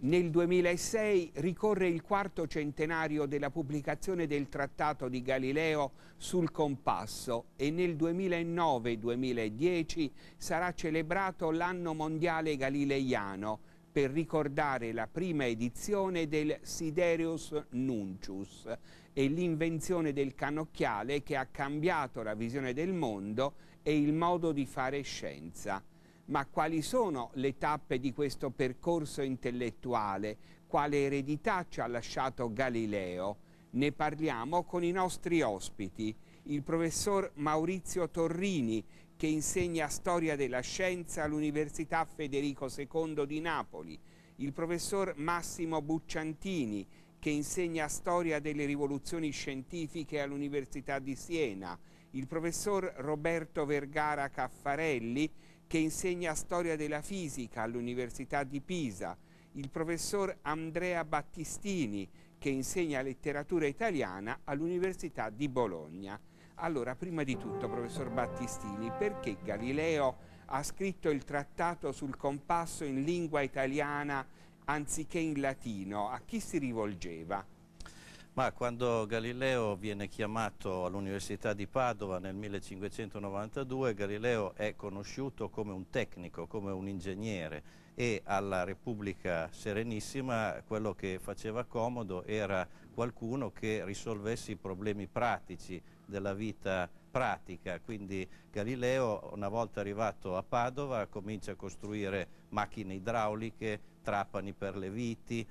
Nel 2006 ricorre il quarto centenario della pubblicazione del Trattato di Galileo sul compasso e nel 2009-2010 sarà celebrato l'anno mondiale galileiano per ricordare la prima edizione del Sidereus Nuncius e l'invenzione del cannocchiale che ha cambiato la visione del mondo e il modo di fare scienza. Ma quali sono le tappe di questo percorso intellettuale? Quale eredità ci ha lasciato Galileo? Ne parliamo con i nostri ospiti, il professor Maurizio Torrini, che insegna storia della scienza all'Università Federico II di Napoli, il professor Massimo Bucciantini, che insegna storia delle rivoluzioni scientifiche all'Università di Siena, il professor Roberto Vergara Caffarelli, che insegna storia della fisica all'Università di Pisa, il professor Andrea Battistini, che insegna letteratura italiana all'Università di Bologna. Allora, prima di tutto, professor Battistini, perché Galileo ha scritto il trattato sul compasso in lingua italiana anziché in latino? A chi si rivolgeva? Ma quando Galileo viene chiamato all'Università di Padova nel 1592, Galileo è conosciuto come un tecnico, come un ingegnere, e alla Repubblica Serenissima quello che faceva comodo era qualcuno che risolvesse i problemi pratici della vita pratica. Quindi Galileo, una volta arrivato a Padova, comincia a costruire macchine idrauliche, trapani per le viti,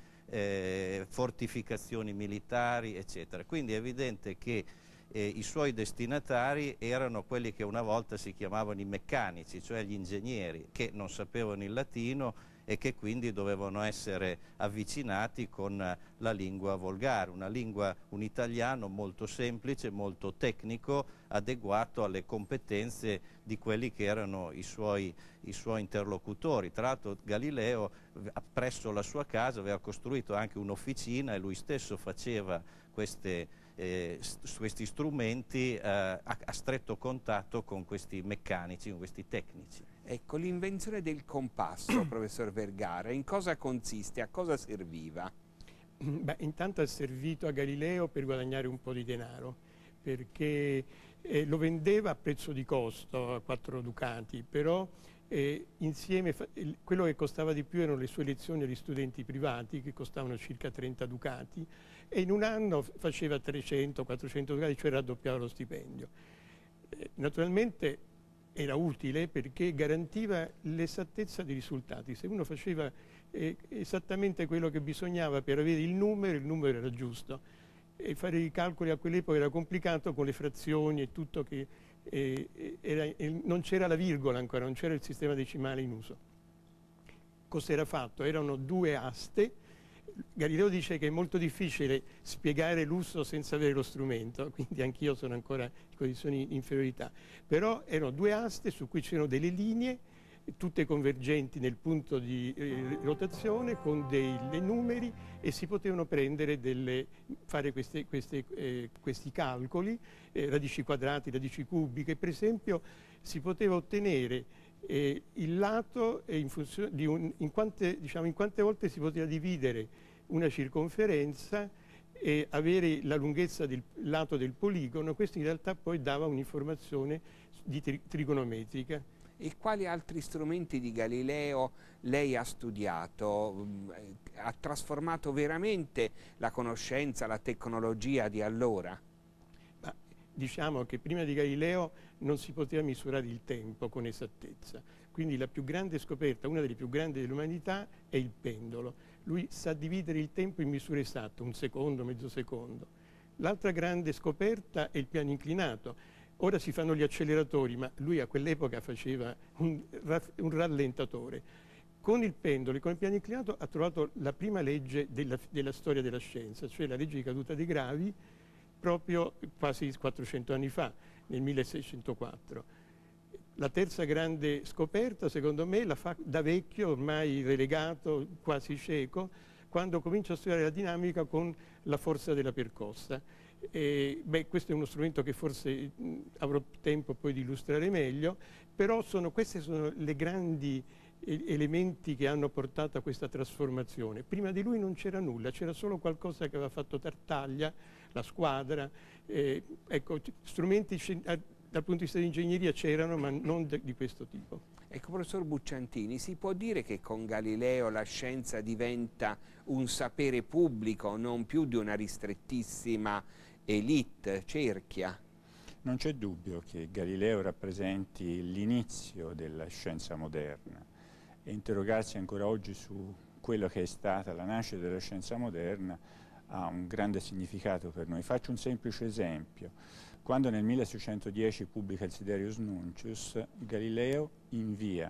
fortificazioni militari, eccetera. Quindi è evidente che i suoi destinatari erano quelli che una volta si chiamavano i meccanici, cioè gli ingegneri, che non sapevano il latino e che quindi dovevano essere avvicinati con la lingua volgare, un italiano molto semplice, molto tecnico, adeguato alle competenze di quelli che erano i suoi interlocutori. Tra l'altro Galileo presso la sua casa aveva costruito anche un'officina e lui stesso faceva questi strumenti a stretto contatto con questi meccanici, con questi tecnici. Ecco, l'invenzione del compasso, professor Vergara, in cosa consiste? A cosa serviva? Beh, intanto è servito a Galileo per guadagnare un po' di denaro, perché lo vendeva a prezzo di costo, a 4 ducati, però insieme quello che costava di più erano le sue lezioni agli studenti privati, che costavano circa 30 ducati, e in un anno faceva 300-400 ducati, cioè raddoppiava lo stipendio. Naturalmente era utile perché garantiva l'esattezza dei risultati. Se uno faceva esattamente quello che bisognava per avere il numero era giusto. E fare i calcoli a quell'epoca era complicato con le frazioni e tutto, che non c'era la virgola ancora, non c'era il sistema decimale in uso. Cos'era fatto? Erano 2 aste. Galileo dice che è molto difficile spiegare l'uso senza avere lo strumento, quindi anch'io sono ancora in condizioni di inferiorità, però erano 2 aste su cui c'erano delle linee, tutte convergenti nel punto di rotazione, con dei numeri, e si potevano fare questi calcoli, radici quadrati, radici cubiche. Per esempio si poteva ottenere il lato in funzione di in quante volte si poteva dividere una circonferenza e avere la lunghezza del lato del poligono. Questo in realtà poi dava un'informazione trigonometrica. E quali altri strumenti di Galileo lei ha studiato? Ha trasformato veramente la conoscenza, la tecnologia di allora? Diciamo che prima di Galileo non si poteva misurare il tempo con esattezza, quindi la più grande scoperta, una delle più grandi dell'umanità, è il pendolo. Lui sa dividere il tempo in misure esatte, 1 secondo, mezzo secondo. L'altra grande scoperta è il piano inclinato. Ora si fanno gli acceleratori, ma lui a quell'epoca faceva un rallentatore. Con il pendolo e con il piano inclinato ha trovato la prima legge della storia della scienza, cioè la legge di caduta dei gravi, proprio quasi 400 anni fa, nel 1604. La terza grande scoperta, secondo me, la fa da vecchio, ormai relegato, quasi cieco, quando comincia a studiare la dinamica con la forza della percossa. Questo è uno strumento che forse avrò tempo poi di illustrare meglio, però queste sono le grandi elementi che hanno portato a questa trasformazione. Prima di lui non c'era nulla, c'era solo qualcosa che aveva fatto Tartaglia, la squadra, ecco, strumenti dal punto di vista di ingegneria c'erano, ma non di questo tipo. Ecco, professor Bucciantini, si può dire che con Galileo la scienza diventa un sapere pubblico, non più di una ristrettissima elite, cerchia? Non c'è dubbio che Galileo rappresenti l'inizio della scienza moderna e interrogarsi ancora oggi su quello che è stata la nascita della scienza moderna ha un grande significato per noi. Faccio un semplice esempio. Quando nel 1610 pubblica il Siderius Nuncius, Galileo invia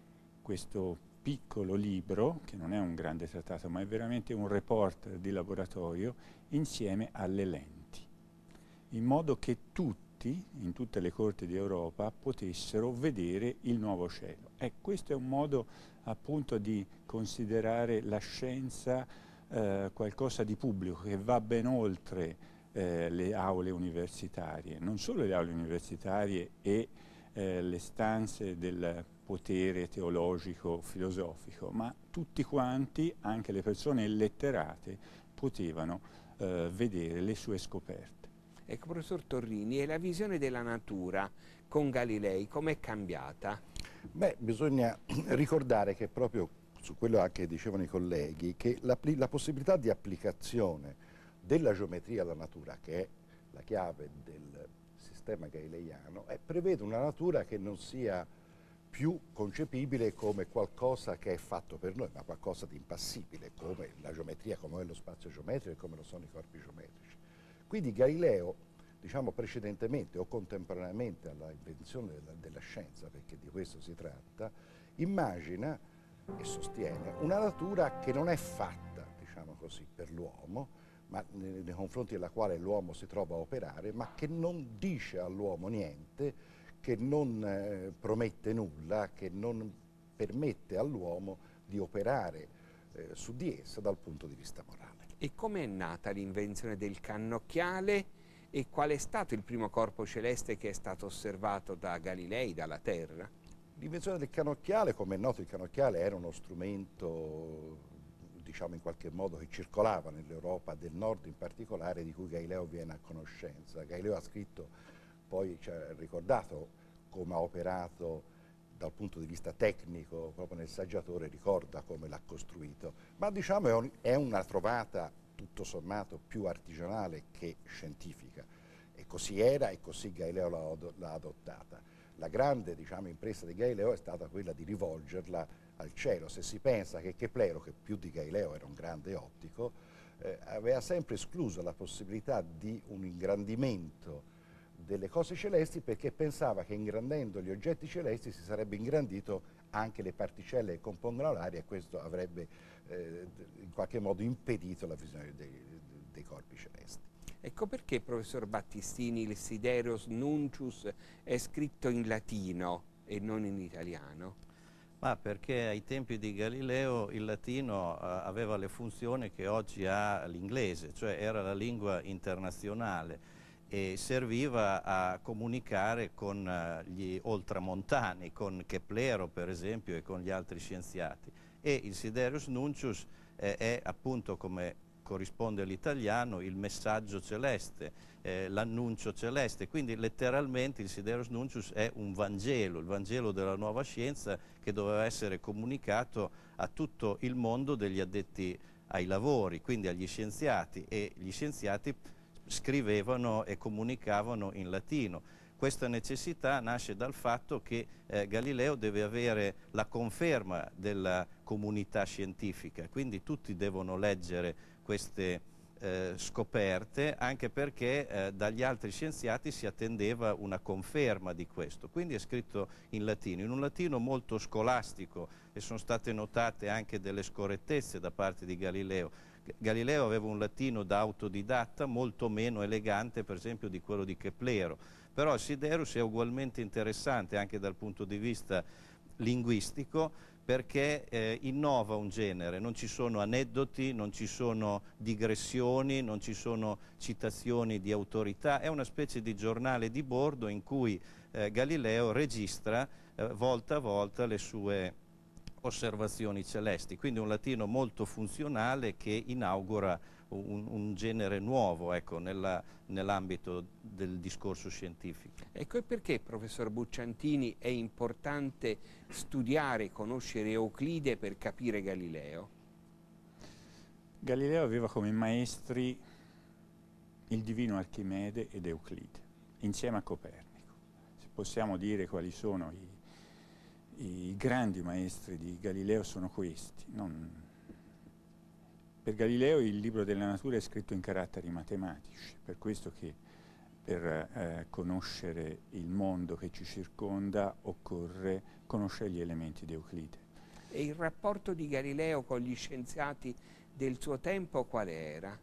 questo piccolo libro, che non è un grande trattato, ma è veramente un report di laboratorio, insieme alle lenti, in modo che tutti, in tutte le corti d'Europa, potessero vedere il nuovo cielo. Questo è un modo appunto di considerare la scienza qualcosa di pubblico, che va ben oltre le aule universitarie, non solo le aule universitarie e le stanze del potere teologico, filosofico, ma tutti quanti, anche le persone illetterate, potevano vedere le sue scoperte. Ecco, professor Torrini, e la visione della natura con Galilei com'è cambiata? Beh, bisogna ricordare che proprio su quello anche dicevano i colleghi, che la possibilità di applicazione della geometria alla natura, che è la chiave del sistema galileiano, prevede una natura che non sia più concepibile come qualcosa che è fatto per noi, ma qualcosa di impassibile, come la geometria, come è lo spazio geometrico e come lo sono i corpi geometrici. Quindi Galileo, diciamo precedentemente o contemporaneamente alla invenzione della scienza, perché di questo si tratta, immagina e sostiene una natura che non è fatta, diciamo così, per l'uomo, ma nei confronti della quale l'uomo si trova a operare, ma che non dice all'uomo niente, che non promette nulla, che non permette all'uomo di operare su di essa dal punto di vista morale. E come è nata l'invenzione del cannocchiale e qual è stato il primo corpo celeste che è stato osservato da Galilei, dalla Terra? L'invenzione del cannocchiale, come è noto, il cannocchiale era uno strumento, diciamo in qualche modo, che circolava nell'Europa del Nord in particolare, di cui Galileo viene a conoscenza. Galileo ha scritto, poi ci ha ricordato come ha operato dal punto di vista tecnico, proprio nel saggiatore ricorda come l'ha costruito, ma diciamo è una trovata tutto sommato più artigianale che scientifica, e così era e così Galileo l'ha adottata. La grande, diciamo, impresa di Galileo è stata quella di rivolgerla al cielo. Se si pensa che Keplero, che più di Galileo era un grande ottico, aveva sempre escluso la possibilità di un ingrandimento delle cose celesti, perché pensava che ingrandendo gli oggetti celesti si sarebbe ingrandito anche le particelle che compongono l'aria, e questo avrebbe in qualche modo impedito la visione dei corpi celesti. Ecco perché, professor Battistini, il Siderius Nuncius è scritto in latino e non in italiano? Ma perché ai tempi di Galileo il latino aveva le funzioni che oggi ha l'inglese, cioè era la lingua internazionale e serviva a comunicare con gli oltramontani, con Keplero per esempio e con gli altri scienziati. E il Siderius Nuncius è appunto, come corrisponde all'italiano, il messaggio celeste, l'annuncio celeste, quindi letteralmente il Siderius Nuncius è un Vangelo, il Vangelo della nuova scienza, che doveva essere comunicato a tutto il mondo degli addetti ai lavori, quindi agli scienziati, e gli scienziati scrivevano e comunicavano in latino. Questa necessità nasce dal fatto che Galileo deve avere la conferma della comunità scientifica, quindi tutti devono leggere queste scoperte, anche perché dagli altri scienziati si attendeva una conferma di questo. Quindi è scritto in un latino molto scolastico, e sono state notate anche delle scorrettezze da parte di Galileo. Galileo aveva un latino da autodidatta molto meno elegante per esempio di quello di Keplero, però il Siderius è ugualmente interessante anche dal punto di vista linguistico, perché innova un genere, non ci sono aneddoti, non ci sono digressioni, non ci sono citazioni di autorità, è una specie di giornale di bordo in cui Galileo registra volta a volta le sue osservazioni celesti, quindi un latino molto funzionale che inaugura un genere nuovo, ecco, nell'ambito del discorso scientifico. Ecco, e perché, professor Bucciantini, è importante studiare e conoscere Euclide per capire Galileo? Galileo aveva come maestri il divino Archimede ed Euclide, insieme a Copernico. Se possiamo dire quali sono i grandi maestri di Galileo, sono questi. Per Galileo il libro della natura è scritto in caratteri matematici, per questo che per conoscere il mondo che ci circonda occorre conoscere gli elementi di Euclide. E il rapporto di Galileo con gli scienziati del suo tempo quale era?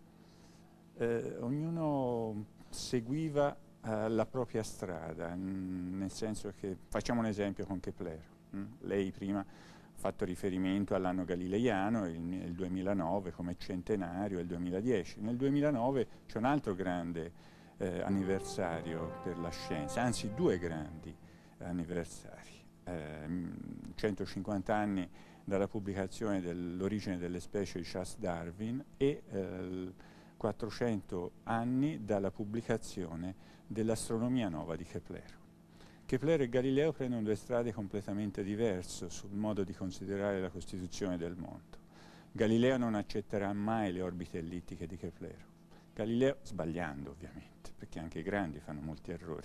Ognuno seguiva la propria strada, nel senso che, facciamo un esempio con Kepler. Lei prima ha fatto riferimento all'anno galileiano, il 2009 come centenario, il 2010. Nel 2009 c'è un altro grande anniversario per la scienza, anzi due grandi anniversari. 150 anni dalla pubblicazione dell'Origine delle specie di Charles Darwin e 400 anni dalla pubblicazione dell'Astronomia Nova di Kepler. Kepler e Galileo prendono due strade completamente diverse sul modo di considerare la costituzione del mondo. Galileo non accetterà mai le orbite ellittiche di Kepler. Galileo, sbagliando ovviamente, perché anche i grandi fanno molti errori,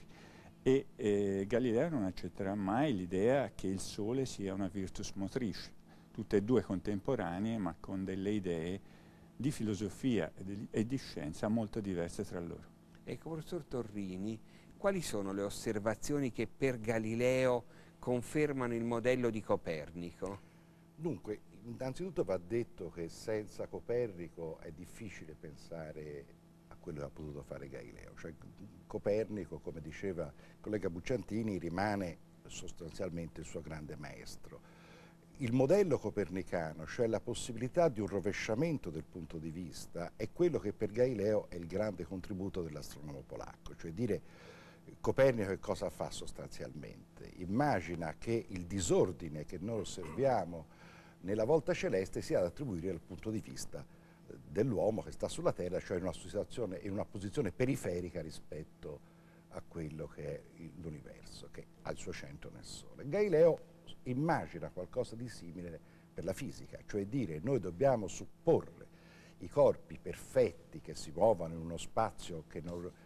e Galileo non accetterà mai l'idea che il Sole sia una virtus motrice, tutte e due contemporanee ma con delle idee di filosofia e di scienza molto diverse tra loro. Ecco, professor Torrini, quali sono le osservazioni che per Galileo confermano il modello di Copernico? Dunque, innanzitutto va detto che senza Copernico è difficile pensare a quello che ha potuto fare Galileo. Cioè, Copernico, come diceva il collega Bucciantini, rimane sostanzialmente il suo grande maestro. Il modello copernicano, cioè la possibilità di un rovesciamento del punto di vista, è quello che per Galileo è il grande contributo dell'astronomo polacco, cioè dire Copernico che cosa fa sostanzialmente? Immagina che il disordine che noi osserviamo nella volta celeste sia da attribuire dal punto di vista dell'uomo che sta sulla Terra, cioè in una posizione periferica rispetto a quello che è l'universo, che ha il suo centro nel Sole. Galileo immagina qualcosa di simile per la fisica, cioè dire noi dobbiamo supporre i corpi perfetti che si muovono in uno spazio che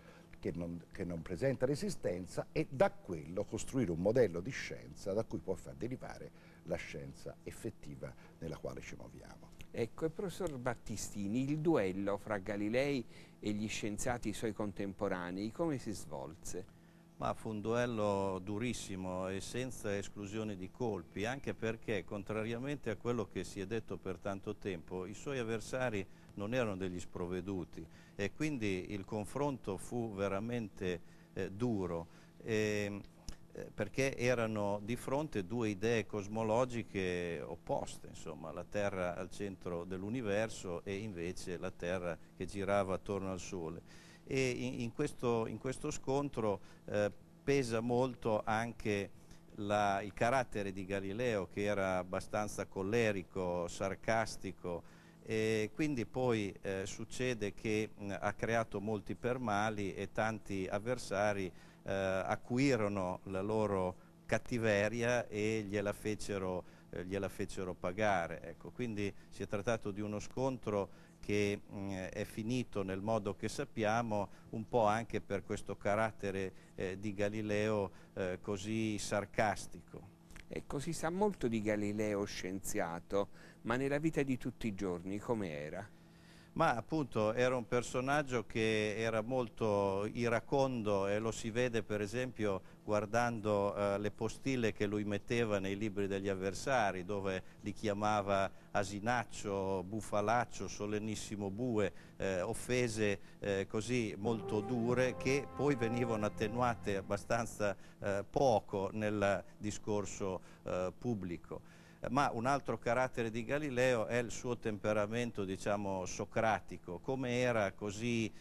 non presenta resistenza e da quello costruire un modello di scienza da cui può far derivare la scienza effettiva nella quale ci muoviamo. Ecco, e professor Battistini, il duello fra Galilei e gli scienziati suoi contemporanei, come si svolse? Ma fu un duello durissimo e senza esclusione di colpi, anche perché, contrariamente a quello che si è detto per tanto tempo, i suoi avversari non erano degli sprovveduti e quindi il confronto fu veramente duro, perché erano di fronte due idee cosmologiche opposte, insomma, la Terra al centro dell'universo e invece la Terra che girava attorno al Sole. E in questo scontro pesa molto anche il carattere di Galileo, che era abbastanza collerico, sarcastico, e quindi poi succede che ha creato molti permali e tanti avversari acuirono la loro cattiveria e gliela fecero pagare. Ecco, quindi si è trattato di uno scontro che è finito nel modo che sappiamo, un po' anche per questo carattere di Galileo così sarcastico. Ecco, si sa molto di Galileo scienziato, ma nella vita di tutti i giorni com'era? Ma appunto era un personaggio che era molto iracondo e lo si vede per esempio guardando le postille che lui metteva nei libri degli avversari, dove li chiamava asinaccio, bufalaccio, solennissimo bue, offese così molto dure che poi venivano attenuate abbastanza poco nel discorso pubblico. Ma un altro carattere di Galileo è il suo temperamento, diciamo, socratico. Come era così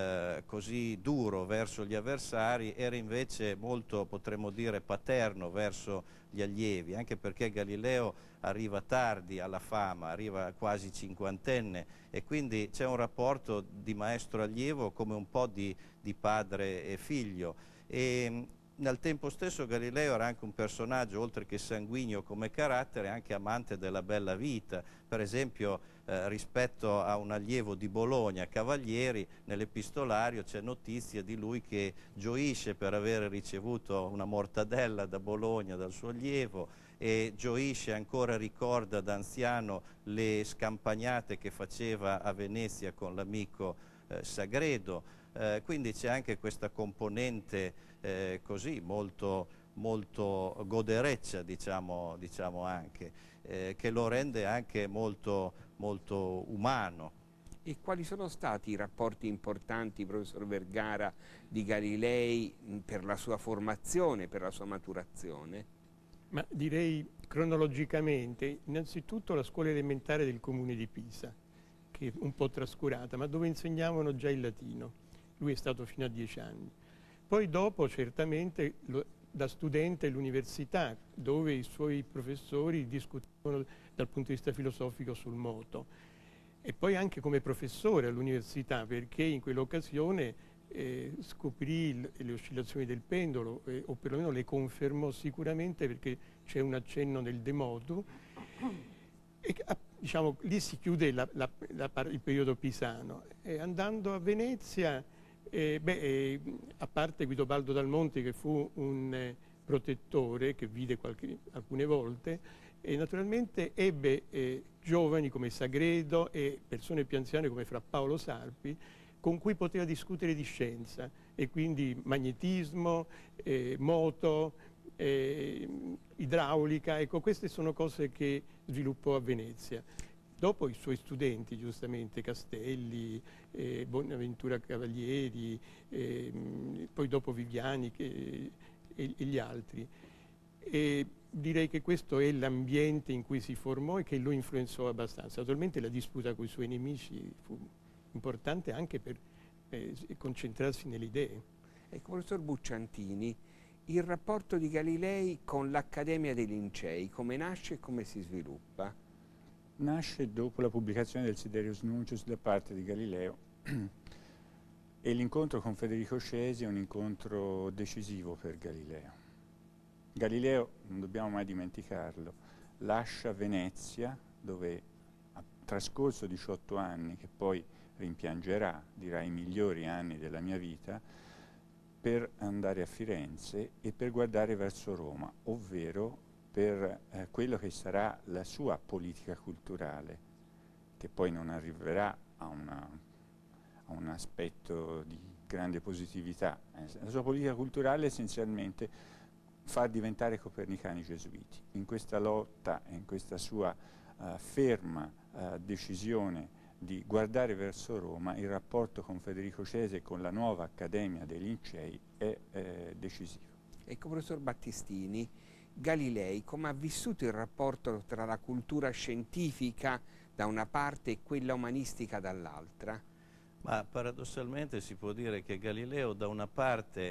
duro verso gli avversari, era invece molto, potremmo dire, paterno verso gli allievi, anche perché Galileo arriva tardi alla fama, arriva quasi cinquantenne, e quindi c'è un rapporto di maestro-allievo come un po' di padre e figlio. E al tempo stesso Galileo era anche un personaggio, oltre che sanguigno come carattere, anche amante della bella vita. Per esempio, rispetto a un allievo di Bologna, Cavalieri, nell'epistolario c'è notizia di lui che gioisce per aver ricevuto una mortadella da Bologna dal suo allievo, e gioisce, ancora ricorda da anziano le scampagnate che faceva a Venezia con l'amico Sagredo. Quindi c'è anche questa componente così molto godereccia, diciamo anche, che lo rende anche molto umano. E quali sono stati i rapporti importanti, professor Vergara, di Galilei per la sua formazione, per la sua maturazione? Ma direi cronologicamente, innanzitutto la scuola elementare del comune di Pisa, che è un po' trascurata, ma dove insegnavano già il latino. Lui è stato fino a 10 anni. Poi dopo certamente da studente all'università, dove i suoi professori discutevano dal punto di vista filosofico sul moto. E poi anche come professore all'università, perché in quell'occasione scoprì le oscillazioni del pendolo, o perlomeno le confermò sicuramente, perché c'è un accenno nel De Motu. E, diciamo, lì si chiude il periodo pisano. Andando a Venezia, a parte Guidobaldo Dal Monte, che fu un protettore che vide alcune volte, e naturalmente ebbe giovani come Sagredo e persone più anziane come Fra Paolo Sarpi, con cui poteva discutere di scienza, e quindi magnetismo, moto, idraulica. Ecco, queste sono cose che sviluppò a Venezia. Dopo i suoi studenti, giustamente, Castelli, Bonaventura Cavalieri, poi dopo Viviani e gli altri. E direi che questo è l'ambiente in cui si formò e che lo influenzò abbastanza. Naturalmente la disputa con i suoi nemici fu importante anche per concentrarsi nelle idee. Ecco, professor Bucciantini, il rapporto di Galilei con l'Accademia dei Lincei, come nasce e come si sviluppa? Nasce dopo la pubblicazione del Siderius Nuncius da parte di Galileo, e l'incontro con Federico Cesi è un incontro decisivo per Galileo. Galileo, non dobbiamo mai dimenticarlo, lascia Venezia, dove ha trascorso 18 anni, che poi rimpiangerà, dirà i migliori anni della mia vita, per andare a Firenze e per guardare verso Roma, ovvero per quello che sarà la sua politica culturale, che poi non arriverà a un aspetto di grande positività. La sua politica culturale essenzialmente far diventare copernicani i gesuiti. In questa lotta, in questa sua ferma decisione di guardare verso Roma, il rapporto con Federico Cesi e con la nuova Accademia dei Lincei è decisivo. Ecco, professor Battistini, Galilei come ha vissuto il rapporto tra la cultura scientifica da una parte e quella umanistica dall'altra? Ma paradossalmente si può dire che Galileo da una parte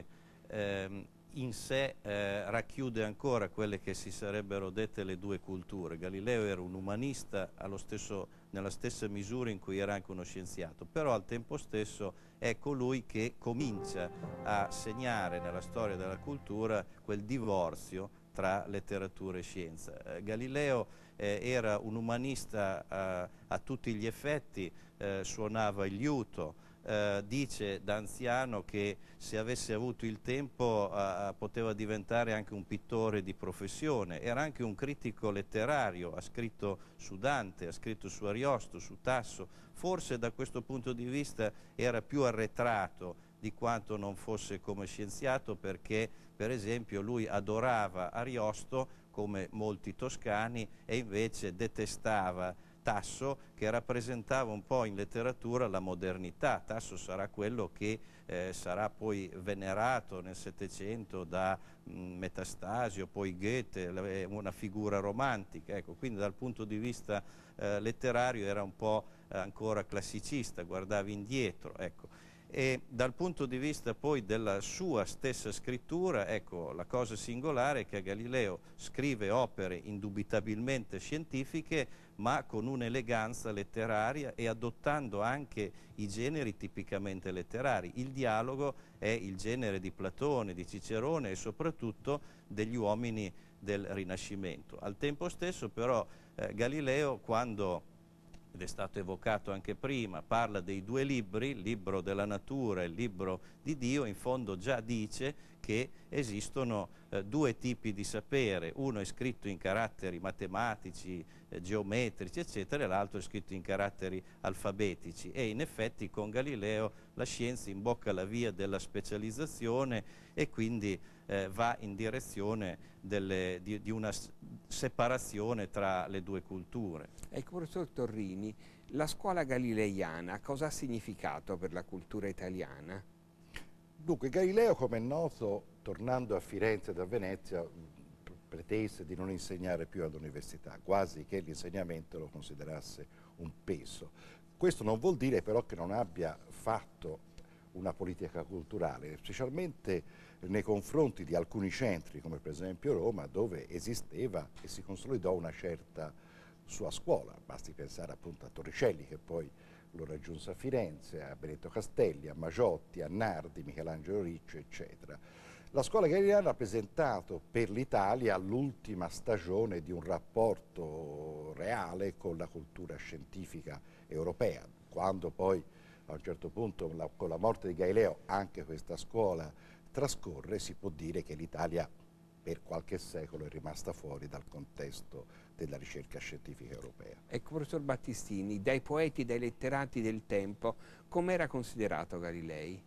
in sé racchiude ancora quelle che si sarebbero dette le due culture. Galileo era un umanista nella stessa misura in cui era anche uno scienziato, però al tempo stesso è colui che comincia a segnare nella storia della cultura quel divorzio tra letteratura e scienza. Galileo era un umanista a tutti gli effetti, suonava il liuto, dice da anziano che se avesse avuto il tempo poteva diventare anche un pittore di professione. Era anche un critico letterario, ha scritto su Dante, ha scritto su Ariosto, su Tasso. Forse da questo punto di vista era più arretrato di quanto non fosse come scienziato, perché per esempio lui adorava Ariosto come molti toscani e invece detestava Tasso, che rappresentava un po' in letteratura la modernità. Tasso sarà quello che sarà poi venerato nel Settecento da Metastasio, poi Goethe, una figura romantica, ecco, quindi dal punto di vista letterario era un po' ancora classicista, guardavi indietro, ecco. E dal punto di vista poi della sua stessa scrittura, ecco, la cosa singolare è che Galileo scrive opere indubitabilmente scientifiche, ma con un'eleganza letteraria e adottando anche i generi tipicamente letterari. Il dialogo è il genere di Platone, di Cicerone e soprattutto degli uomini del Rinascimento. Al tempo stesso però Galileo, quando, ed è stato evocato anche prima, parla dei due libri, il libro della natura e il libro di Dio, in fondo già dice che esistono due tipi di sapere, uno è scritto in caratteri matematici, geometrici, eccetera, e l'altro è scritto in caratteri alfabetici, e in effetti con Galileo la scienza imbocca la via della specializzazione e quindi va in direzione di una separazione tra le due culture. Ecco, professor Torrini, la scuola galileiana cosa ha significato per la cultura italiana? Dunque, Galileo, come è noto, tornando a Firenze da Venezia, pretese di non insegnare più all'università, quasi che l'insegnamento lo considerasse un peso. Questo non vuol dire però che non abbia fatto una politica culturale, specialmente nei confronti di alcuni centri, come per esempio Roma, dove esisteva e si consolidò una certa sua scuola. Basti pensare appunto a Torricelli, che poi lo raggiunse a Firenze, a Benedetto Castelli, a Magiotti, a Nardi, Michelangelo Riccio, eccetera. La scuola galileiana ha rappresentato per l'Italia l'ultima stagione di un rapporto reale con la cultura scientifica europea, quando poi a un certo punto con la morte di Galileo anche questa scuola trascorre, si può dire che l'Italia per qualche secolo è rimasta fuori dal contesto della ricerca scientifica europea. Ecco, professor Battistini, dai poeti, dai letterati del tempo, com'era considerato Galilei?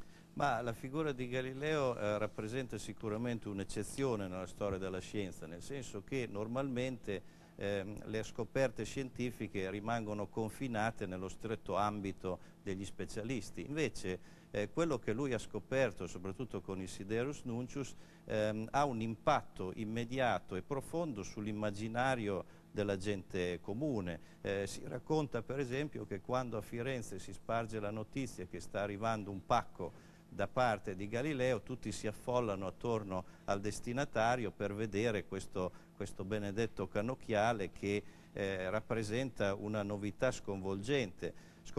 Ma la figura di Galileo rappresenta sicuramente un'eccezione nella storia della scienza, nel senso che normalmente le scoperte scientifiche rimangono confinate nello stretto ambito degli specialisti. Invece quello che lui ha scoperto, soprattutto con il Sidereus Nuncius, ha un impatto immediato e profondo sull'immaginario della gente comune. Si racconta per esempio che quando a Firenze si sparge la notizia che sta arrivando un pacco da parte di Galileo, tutti si affollano attorno al destinatario per vedere questo benedetto cannocchiale che rappresenta una novità sconvolgente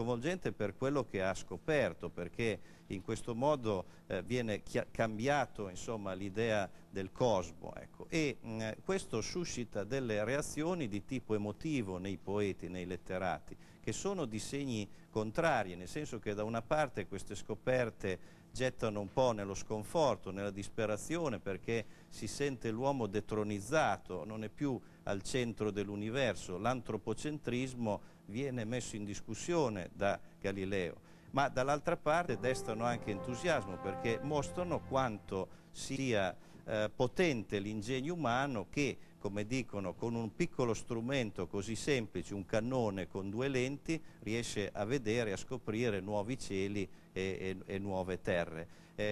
per quello che ha scoperto, perché in questo modo viene cambiato l'idea del cosmo, ecco. E questo suscita delle reazioni di tipo emotivo nei poeti, nei letterati, che sono di segni contrari, nel senso che da una parte queste scoperte gettano un po' nello sconforto, nella disperazione, perché si sente l'uomo detronizzato, non è più al centro dell'universo, l'antropocentrismo viene messo in discussione da Galileo, ma dall'altra parte destano anche entusiasmo, perché mostrano quanto sia potente l'ingegno umano che, come dicono, con un piccolo strumento così semplice, un cannone con due lenti, riesce a vedere, a scoprire nuovi cieli e nuove terre.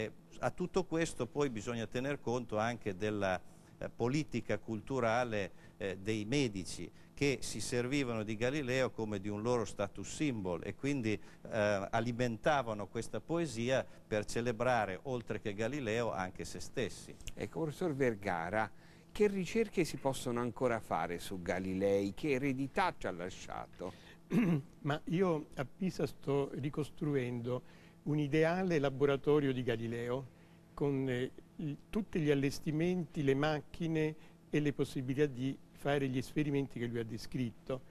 A tutto questo poi bisogna tener conto anche della politica culturale dei medici, che si servivano di Galileo come di un loro status symbol e quindi alimentavano questa poesia per celebrare, oltre che Galileo, anche se stessi. Ecco, professor Vergara, che ricerche si possono ancora fare su Galilei? Che eredità ci ha lasciato? Ma io a Pisa sto ricostruendo un ideale laboratorio di Galileo con tutti gli allestimenti, le macchine e le possibilità di fare gli esperimenti che lui ha descritto.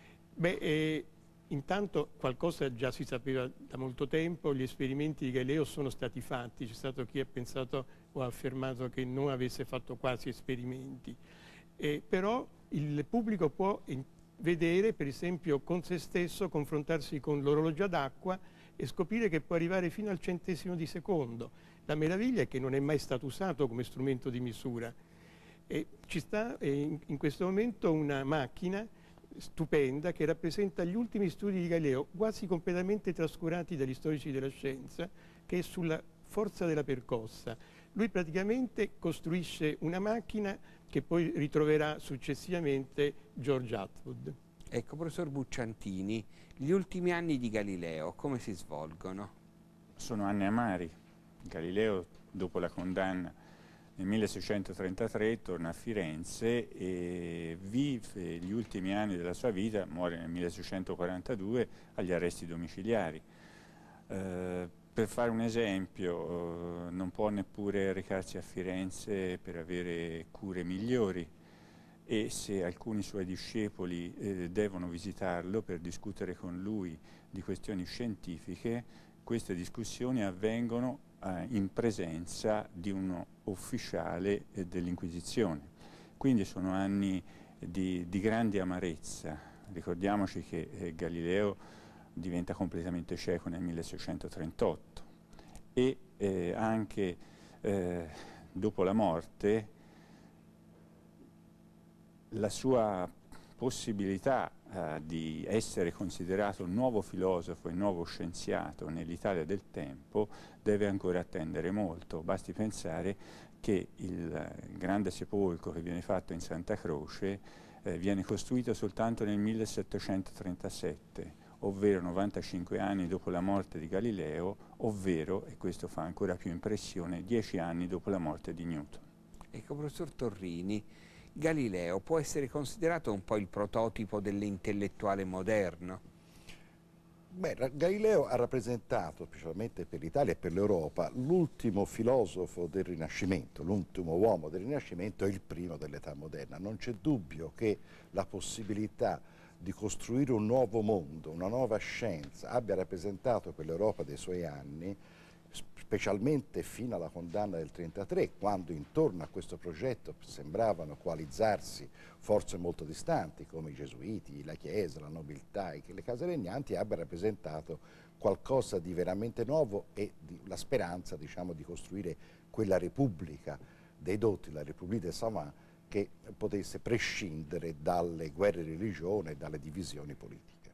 Intanto qualcosa già si sapeva da molto tempo, gli esperimenti di Galileo sono stati fatti, c'è stato chi ha pensato o ha affermato che non avesse fatto quasi esperimenti, però il pubblico può vedere, per esempio, con se stesso, confrontarsi con l'orologio d'acqua e scoprire che può arrivare fino al centesimo di secondo. La meraviglia è che non è mai stato usato come strumento di misura. Ci sta in questo momento una macchina stupenda che rappresenta gli ultimi studi di Galileo, quasi completamente trascurati dagli storici della scienza, che è sulla forza della percossa. Lui praticamente costruisce una macchina che poi ritroverà successivamente George Atwood. Ecco, professor Bucciantini, gli ultimi anni di Galileo come si svolgono? Sono anni amari. Galileo, dopo la condanna nel 1633, torna a Firenze e vive gli ultimi anni della sua vita, muore nel 1642, agli arresti domiciliari. Per fare un esempio, non può neppure recarsi a Firenze per avere cure migliori, e se alcuni suoi discepoli devono visitarlo per discutere con lui di questioni scientifiche, queste discussioni avvengono in presenza di un ufficiale dell'Inquisizione. Quindi sono anni di grande amarezza. Ricordiamoci che Galileo diventa completamente cieco nel 1638 e anche dopo la morte la sua possibilità di essere considerato un nuovo filosofo e nuovo scienziato nell'Italia del tempo deve ancora attendere molto. Basti pensare che il grande sepolcro che viene fatto in Santa Croce viene costruito soltanto nel 1737, ovvero 95 anni dopo la morte di Galileo, ovvero, e questo fa ancora più impressione, 10 anni dopo la morte di Newton. Ecco, professor Torrini, Galileo può essere considerato un po' il prototipo dell'intellettuale moderno? Beh, Galileo ha rappresentato, specialmente per l'Italia e per l'Europa, l'ultimo filosofo del Rinascimento, l'ultimo uomo del Rinascimento e il primo dell'età moderna. Non c'è dubbio che la possibilità di costruire un nuovo mondo, una nuova scienza, abbia rappresentato per l'Europa dei suoi anni, specialmente fino alla condanna del 1933, quando intorno a questo progetto sembravano coalizzarsi forze molto distanti come i gesuiti, la Chiesa, la nobiltà e le case regnanti, abbia rappresentato qualcosa di veramente nuovo e la speranza, diciamo, di costruire quella Repubblica dei dotti, la République des savants, che potesse prescindere dalle guerre di religione e dalle divisioni politiche.